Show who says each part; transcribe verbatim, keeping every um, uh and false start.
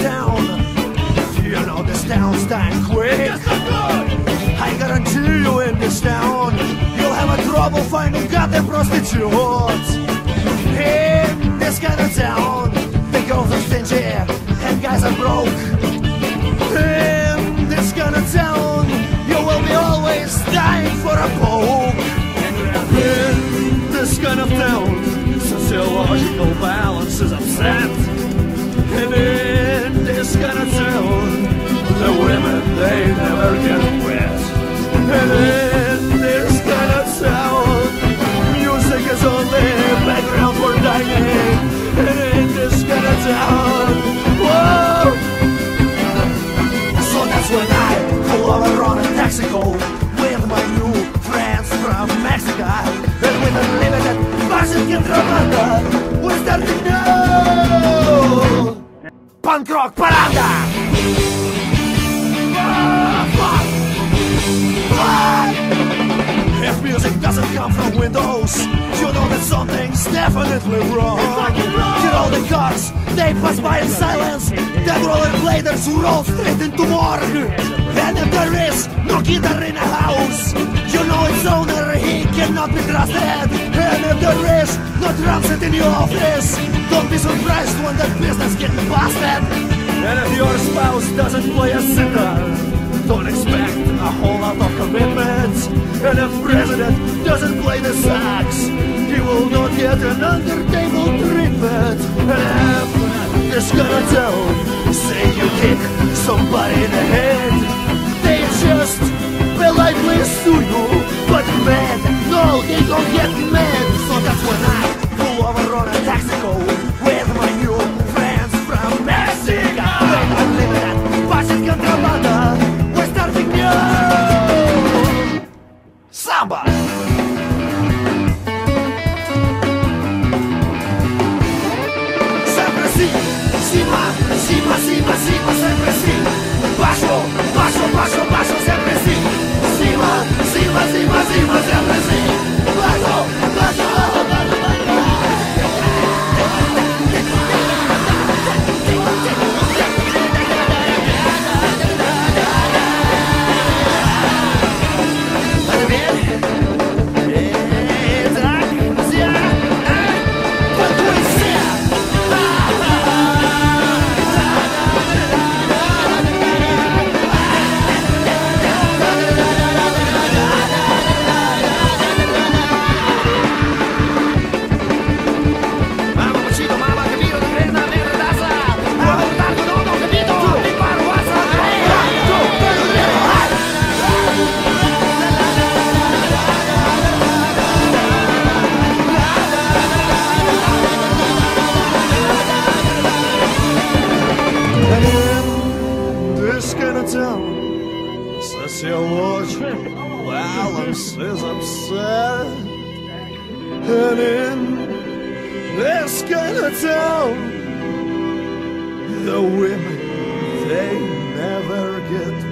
Speaker 1: down. You know this town's dying quick. I guarantee you in this town you'll have a trouble finding goddamn prostitutes. In this kind of town, the girls are stingy and guys are broke. In this kind of town, you will be always dying for a poke. In this kind of town, sociological balance is upset. And in this kind of town, the women, they never get wet. And in this kind of town, music is only background for dining. And in this kind of town, whoa! So that's when I pull over on a Texaco with my new friends from Mexico. And with a limited fashion contrabanda, we're starting now! Punk rock paranda! If music doesn't come from windows, you know that something's definitely wrong. You know the cars, they pass by in silence. Dead rollerbladers who roll straight into morgue. And if there is no guitar in a house, you know its owner, he cannot be trusted. And if there is no drum set in your office, don't be surprised when the business gets busted. And if your spouse doesn't play a sitar, don't expect a whole lot of commitment. And if president doesn't play the sax, he will not get an under-table treatment. And if this kind of town say you kick somebody in the head, they just politely sue you. But man, no, they don't get mad. So that's when I pull over on a Texaco with my new friends from Mexico. I'm living at Fashion Contrabanda. We're starting new Samba. Sempre assim, cima, cima, cima, cima, sempre assim. Baixo, baixo, baixo, baixo, sempre assim. Cima, cima, cima, cima, sempre assim. Baixo, baixo, baixo, baixo. Sociological balance is upset. And in this kind of town, the women, they never get